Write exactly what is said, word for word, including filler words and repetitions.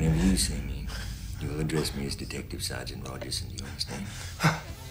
whenever you see me, you will address me as Detective Sergeant Rogerson, do you understand?